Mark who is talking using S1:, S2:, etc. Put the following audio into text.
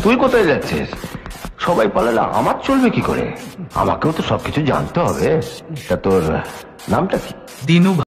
S1: তুই কোথায় যাচ্ছিস? সবাই পালালে আমার চলবে কি করে? আমাকেও তো সবকিছু জানতে হবে। তা তোর নামটা কি?
S2: দিনু।